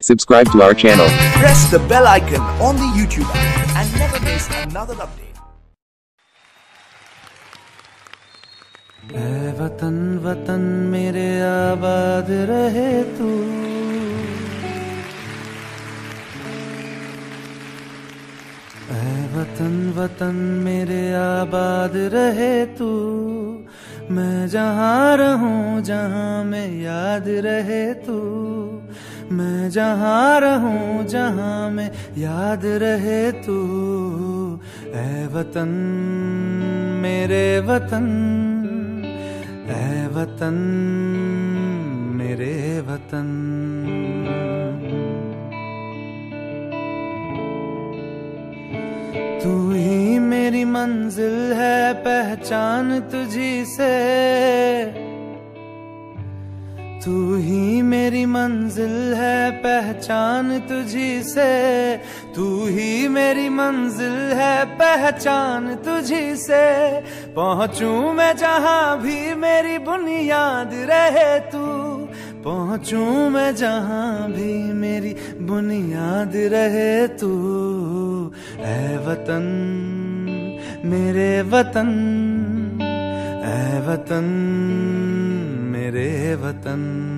Subscribe to our channel. Press the bell icon on the YouTube app and never miss another update. ऐ वतन वतन मेरे आबाद रहे तू, ऐ वतन वतन मेरे आबाद रहे तू। मैं जहाँ रहूं जहाँ में याद रहे तू, मैं जहाँ रहूं जहाँ में याद रहे तू। ऐ वतन मेरे वतन, ऐ वतन मेरे वतन। तू ही मेरी मंजिल है पहचान तुझी से, तू ही मेरी मंजिल है पहचान तुझी से, तू ही मेरी मंजिल है पहचान तुझी से। पहुंचूं मैं जहां भी मेरी बुनियाद रहे तू, पहुंचूं मैं जहां भी मेरी बुनियाद रहे तू। ऐ वतन मेरे वतन, ऐ वतन मेरे वतन,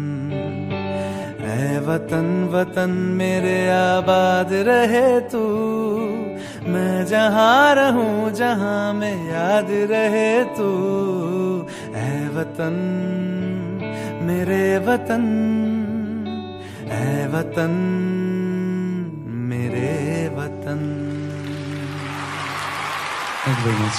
ऐ वतन वतन मेरे आबाद रहे तू। मैं जहाँ रहूं जहाँ में याद रहे तू। ऐ वतन मेरे वतन, ऐ वतन मेरे वतन। Thank you very much.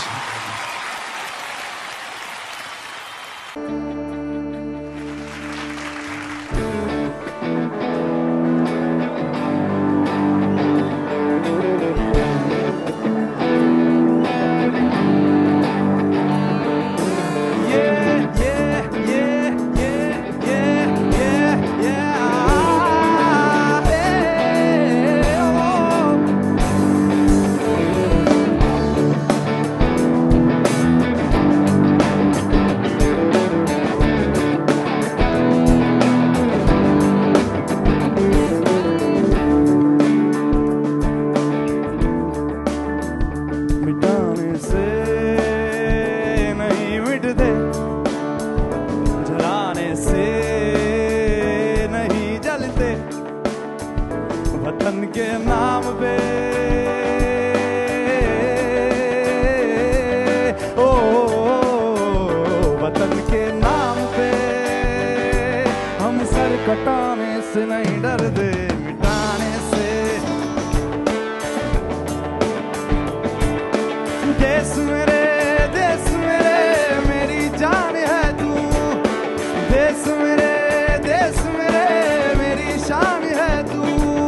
वतन के नाम पे ओ, वतन के नाम पे हम सर कटाने से नहीं डरते, मिटाने से। देश मेरे मेरी जान है तू, देश मेरे मेरी शान है तू।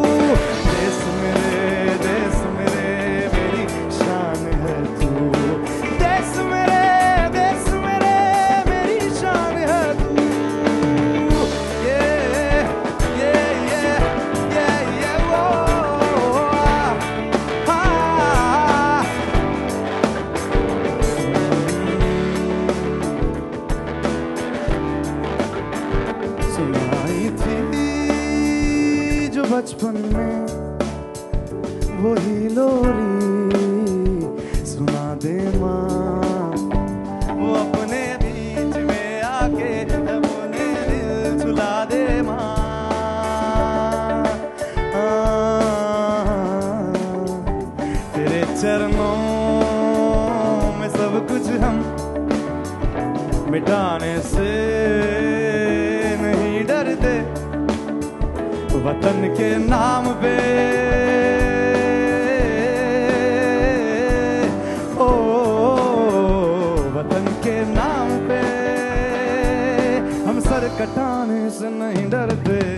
सुनाई थी जो बचपन में वही लोरी, सुना दे माँ वो अपने बीच में आके अपने दिल झुला दे माँ। तेरे चरणों में सब कुछ हम मिटाने से नहीं डरते, वतन के नाम पे ओ, वतन के नाम पे हम सर कटाने से नहीं डरते।